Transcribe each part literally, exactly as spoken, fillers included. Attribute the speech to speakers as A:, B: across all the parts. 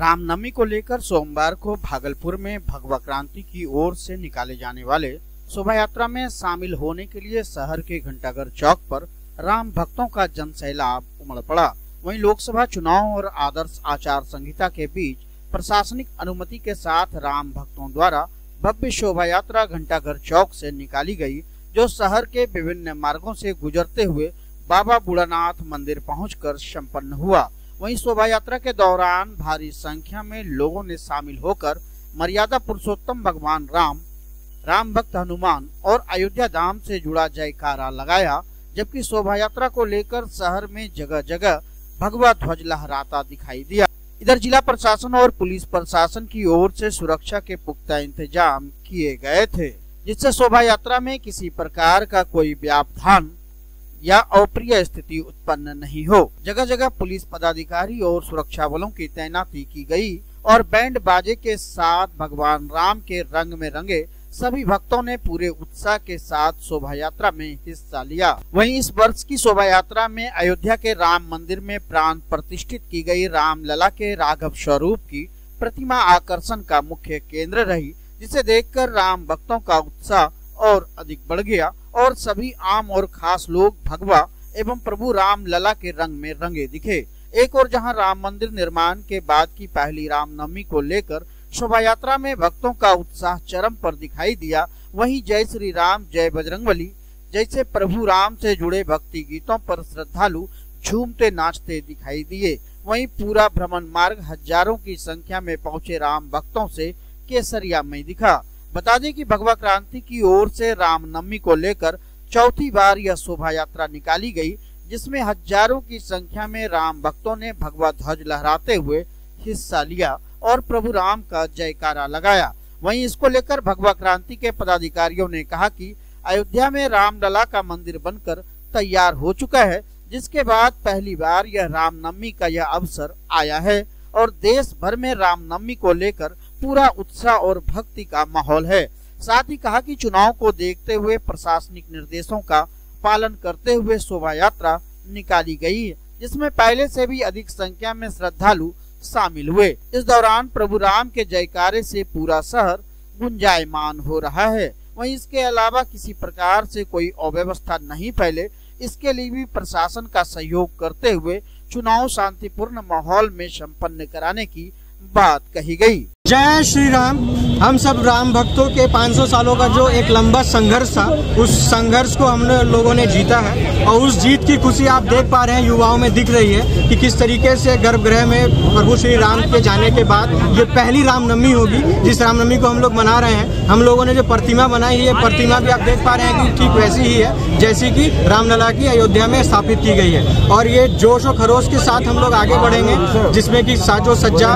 A: रामनवमी को लेकर सोमवार को भागलपुर में भगवा क्रांति की ओर से निकाले जाने वाले शोभा यात्रा में शामिल होने के लिए शहर के घंटाघर चौक पर राम भक्तों का जनसैलाब उमड़ पड़ा। वहीं लोकसभा चुनाव और आदर्श आचार संहिता के बीच प्रशासनिक अनुमति के साथ राम भक्तों द्वारा भव्य शोभा यात्रा घंटाघर चौक से निकाली गई, जो शहर के विभिन्न मार्गों से गुजरते हुए बाबा बूढ़ानाथ मंदिर पहुंचकर संपन्न हुआ। वहीं शोभा यात्रा के दौरान भारी संख्या में लोगों ने शामिल होकर मर्यादा पुरुषोत्तम भगवान राम, राम भक्त हनुमान और अयोध्या धाम से जुड़ा जयकारा लगाया, जबकि शोभा यात्रा को लेकर शहर में जगह जगह भगवा ध्वज लहराता दिखाई दिया। इधर जिला प्रशासन और पुलिस प्रशासन की ओर से सुरक्षा के पुख्ता इंतजाम किए गए थे, जिससे शोभा यात्रा में किसी प्रकार का कोई व्यवधान या अप्रिय स्थिति उत्पन्न नहीं हो। जगह जगह पुलिस पदाधिकारी और सुरक्षा बलों की तैनाती की गई और बैंड बाजे के साथ भगवान राम के रंग में रंगे सभी भक्तों ने पूरे उत्साह के साथ शोभा यात्रा में हिस्सा लिया। वहीं इस वर्ष की शोभा यात्रा में अयोध्या के राम मंदिर में प्राण प्रतिष्ठित की गई रामलला के राघव स्वरूप की प्रतिमा आकर्षण का मुख्य केंद्र रही, जिसे देखकर राम भक्तों का उत्साह और अधिक बढ़ गया और सभी आम और खास लोग भगवा एवं प्रभु राम लला के रंग में रंगे दिखे। एक और जहां राम मंदिर निर्माण के बाद की पहली रामनवमी को लेकर शोभा यात्रा में भक्तों का उत्साह चरम पर दिखाई दिया, वहीं जय श्री राम जय बजरंगबली जैसे प्रभु राम से जुड़े भक्ति गीतों पर श्रद्धालु झूमते नाचते दिखाई दिए। वहीं पूरा भ्रमण मार्ग हजारों की संख्या में पहुंचे राम भक्तों से केसरियामय दिखा। बता दें कि भगवा क्रांति की ओर से रामनवमी को लेकर चौथी बार यह शोभा यात्रा निकाली गई, जिसमें हजारों की संख्या में राम भक्तों ने भगवा ध्वज लहराते हुए हिस्सा लिया और प्रभु राम का जयकारा लगाया। वहीं इसको लेकर भगवा क्रांति के पदाधिकारियों ने कहा कि अयोध्या में रामलला का मंदिर बनकर तैयार हो चुका है, जिसके बाद पहली बार यह रामनवमी का यह अवसर आया है और देश भर में रामनवमी को लेकर पूरा उत्साह और भक्ति का माहौल है। साथ ही कहा कि चुनाव को देखते हुए प्रशासनिक निर्देशों का पालन करते हुए शोभा यात्रा निकाली गई, जिसमें पहले से भी अधिक संख्या में श्रद्धालु शामिल हुए। इस दौरान प्रभु राम के जयकारे से पूरा शहर गुंजायमान हो रहा है। वहीं इसके अलावा किसी प्रकार से कोई अव्यवस्था नहीं फैले, इसके लिए भी प्रशासन का सहयोग करते हुए चुनाव शांतिपूर्ण माहौल में संपन्न कराने की बात कही गई।
B: जय श्री राम। हम सब राम भक्तों के पाँच सौ सालों का जो एक लंबा संघर्ष था, उस संघर्ष को हम लोगों ने जीता है और उस जीत की खुशी आप देख पा रहे हैं युवाओं में दिख रही है कि किस तरीके से गर्भगृह में प्रभु श्री राम के जाने के बाद ये पहली रामनवमी होगी, जिस रामनवमी को हम लोग मना रहे हैं। हम लोगों ने जो प्रतिमा बनाई है, ये प्रतिमा भी आप देख पा रहे हैं कि ठीक वैसी ही है जैसी कि रामलला की अयोध्या में स्थापित की गई है और ये जोश और खरोश के साथ हम लोग आगे बढ़ेंगे, जिसमें कि साजो सज्जा,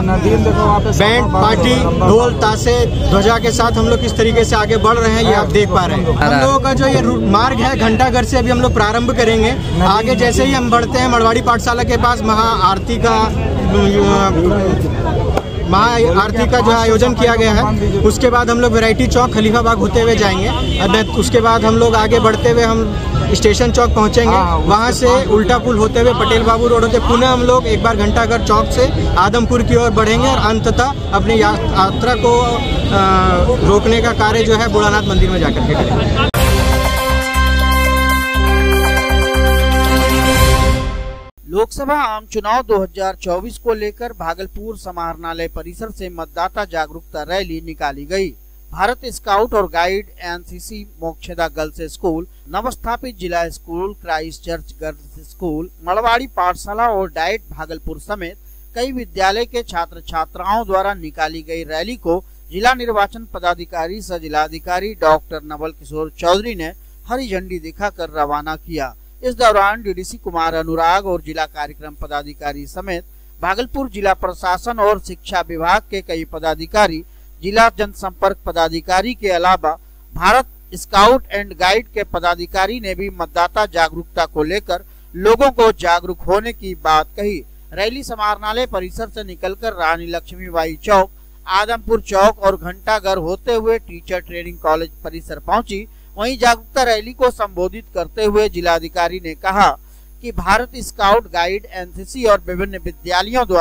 B: बैंड पार्टी, ढोल ताशे, ध्वजा के साथ हम लोग किस तरीके से आगे बढ़ रहे हैं ये आप देख पा रहे हैं। हम लोगों का जो ये मार्ग है घंटाघर से अभी हम लोग प्रारंभ करेंगे। आगे जैसे ही हम बढ़ते हैं मड़वाड़ी पाठशाला के पास महा आरती का महा आरती का जो आयोजन किया गया है, उसके बाद हम लोग वैरायटी चौक खलीफाबाग होते हुए जाएंगे। अब उसके बाद हम लोग आगे बढ़ते हुए हम स्टेशन चौक पहुंचेंगे, वहां से उल्टा पुल होते हुए पटेल बाबू रोड होते पुनः हम लोग एक बार घंटाघर चौक से आदमपुर की ओर बढ़ेंगे और अंततः अपनी यात्रा को रोकने का कार्य जो है बूढ़ानाथ मंदिर में जाकर के करेंगे।
A: लोकसभा आम चुनाव दो हज़ार चौबीस को लेकर भागलपुर समाहरणालय परिसर से मतदाता जागरूकता रैली निकाली गई। भारत स्काउट और guide, NCC, Mokshada girls school, नवस्थापित जिला school, Christ Church girls school, Marwari पाठशाला और डाइट भागलपुर समेत कई विद्यालय के छात्र छात्राओं द्वारा निकाली गई रैली को जिला निर्वाचन पदाधिकारी सह जिलाधिकारी डॉक्टर नवल किशोर चौधरी ने हरी झंडी दिखाकर रवाना किया। इस दौरान डीडीसी कुमार अनुराग और जिला कार्यक्रम पदाधिकारी समेत भागलपुर जिला प्रशासन और शिक्षा विभाग के कई पदाधिकारी, जिला जनसंपर्क पदाधिकारी के अलावा भारत स्काउट एंड गाइड के पदाधिकारी ने भी मतदाता जागरूकता को लेकर लोगों को जागरूक होने की बात कही। रैली समाहरणालय परिसर से निकलकर रानी लक्ष्मीबाई चौक, आदमपुर चौक और घंटाघर होते हुए टीचर ट्रेनिंग कॉलेज परिसर पहुंची। वहीं जागरूकता रैली को संबोधित करते हुए जिलाधिकारी ने कहा कि भारत स्काउट गाइड, एनसीसी और विभिन्न विद्यालयों द्वारा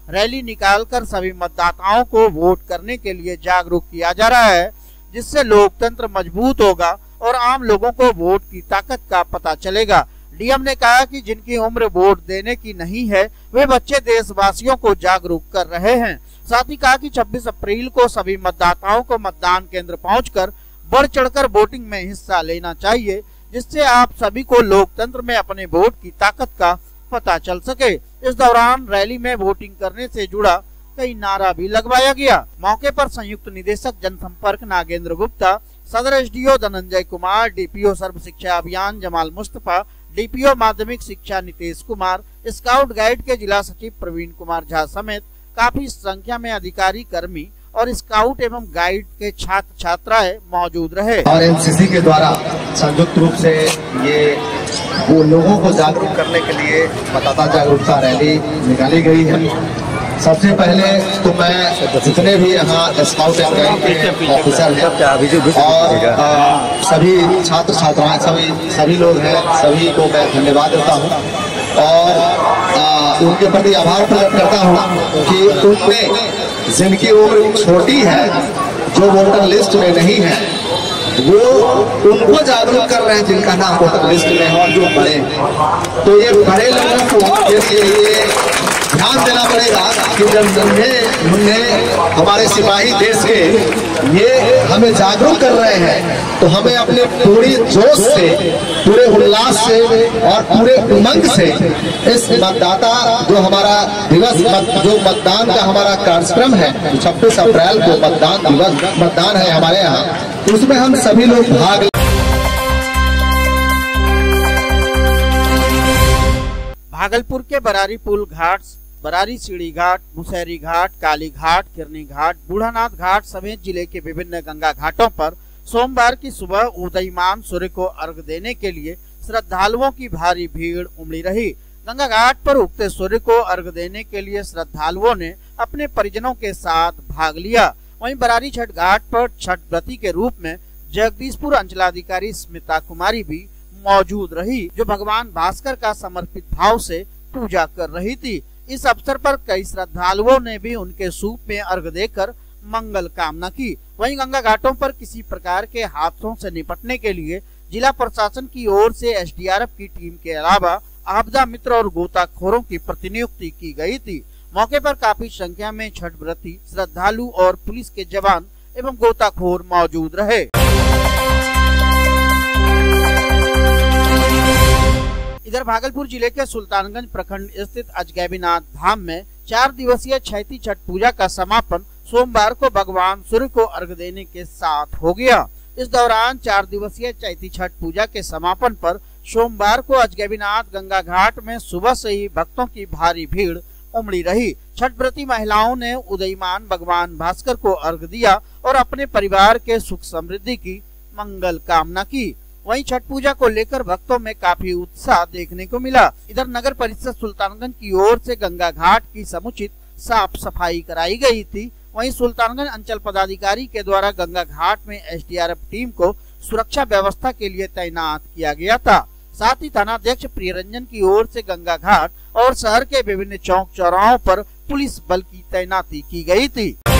A: रैली निकालकर सभी मतदाताओं को वोट करने के लिए जागरूक किया जा रहा है, जिससे लोकतंत्र मजबूत होगा और आम लोगों को वोट की ताकत का पता चलेगा। डीएम ने कहा कि जिनकी उम्र वोट देने की नहीं है वे बच्चे देशवासियों को जागरूक कर रहे हैं। साथ ही कहा कि छब्बीस अप्रैल को सभी मतदाताओं को मतदान केंद्र पहुंचकर बढ़ चढ़कर वोटिंग में हिस्सा लेना चाहिए, जिससे आप सभी को लोकतंत्र में अपने वोट की ताकत का पता चल सके। इस दौरान रैली में वोटिंग करने से जुड़ा कई नारा भी लगवाया गया। मौके पर संयुक्त निदेशक जनसंपर्क नागेंद्र गुप्ता, सदर SDO Dhananjay Kumar, DPO Sarva Shiksha Abhiyan Jamal Mustafa, DPO माध्यमिक शिक्षा नितेश कुमार, स्काउट गाइड के जिला सचिव प्रवीण कुमार झा समेत काफी संख्या में अधिकारी कर्मी और स्काउट एवं गाइड के छात्र छात्राएं मौजूद रहे।
C: और एनसीसी के द्वारा संयुक्त रूप से ये वो लोगों को जागरूक करने के लिए मतदाता जागरूकता रैली निकाली गई है। सबसे पहले तो मैं जितने भी यहाँ स्काउट एंड गाइड के ऑफिसर हैं और आ, सभी छात्र छात्राएं सभी सभी लोग हैं, सभी को मैं धन्यवाद देता हूँ और आ, उनके प्रति आभार प्रकट करता हूँ कि उनने जिनकी उम्र छोटी है, जो वोटर लिस्ट में नहीं है, वो उनको जागरूक कर रहे हैं जिनका नाम वोटर लिस्ट में है और जो बड़े हैं। तो ये बड़े लोगों को ये ये ध्यान देना पड़ेगा कि जब नन्हे मुन्ने हमारे सिपाही देश के ये हमें जागरूक कर रहे हैं तो हमें अपने पूरी जोश से, पूरे उल्लास से और पूरे उमंग से इस मतदाता जो हमारा दिवस मत, जो मतदान का हमारा कार्यक्रम है छब्बीस अप्रैल को मतदान दिवस मतदान है हमारे यहाँ, उसमें हम सभी लोग भाग।
A: भागलपुर के बरारी पुल घाट, बरारी सीढ़ी घाट, मुसहरी घाट, काली घाट, किरनी घाट, बूढ़ानाथ घाट समेत जिले के विभिन्न गंगा घाटों पर सोमवार की सुबह उदयमान सूर्य को अर्घ्य देने के लिए श्रद्धालुओं की भारी भीड़ उमड़ी रही। गंगा घाट पर उगते सूर्य को अर्घ्य देने के लिए श्रद्धालुओं ने अपने परिजनों के साथ भाग लिया। वहीं बरारी छठ घाट पर छठ व्रती के रूप में जगदीशपुर अंचलाधिकारी स्मिता कुमारी भी मौजूद रही, जो भगवान भास्कर का समर्पित भाव से पूजा कर रही थी। इस अवसर पर कई श्रद्धालुओं ने भी उनके सूप में अर्घ्य देकर मंगल कामना की। वहीं गंगा घाटों पर किसी प्रकार के हादसों से निपटने के लिए जिला प्रशासन की ओर से एसडीआरएफ की टीम के अलावा आपदा मित्र और गोताखोरों की प्रतिनियुक्ति की गई थी। मौके पर काफी संख्या में छठ व्रती, श्रद्धालु और पुलिस के जवान एवं गोताखोर मौजूद रहे। इधर भागलपुर जिले के सुल्तानगंज प्रखंड स्थित अजगैबीनाथ धाम में चार दिवसीय चैती छठ पूजा का समापन सोमवार को भगवान सूर्य को अर्घ्य देने के साथ हो गया। इस दौरान चार दिवसीय चैती छठ पूजा के समापन पर सोमवार को अजगैबीनाथ गंगा घाट में सुबह से ही भक्तों की भारी भीड़ उमड़ी रही। छठ व्रती महिलाओं ने उदयमान भगवान भास्कर को अर्घ्य दिया और अपने परिवार के सुख समृद्धि की मंगल कामना की। वहीं छठ पूजा को लेकर भक्तों में काफी उत्साह देखने को मिला। इधर नगर परिषद सुल्तानगंज की ओर से गंगा घाट की समुचित साफ सफाई कराई गई थी। वहीं सुल्तानगंज अंचल पदाधिकारी के द्वारा गंगा घाट में एसडीआरएफ टीम को सुरक्षा व्यवस्था के लिए तैनात किया गया था। साथ ही थानाध्यक्ष प्रियरंजन की ओर से गंगा घाट और शहर के विभिन्न चौक चौराहों पर पुलिस बल की तैनाती की गई थी।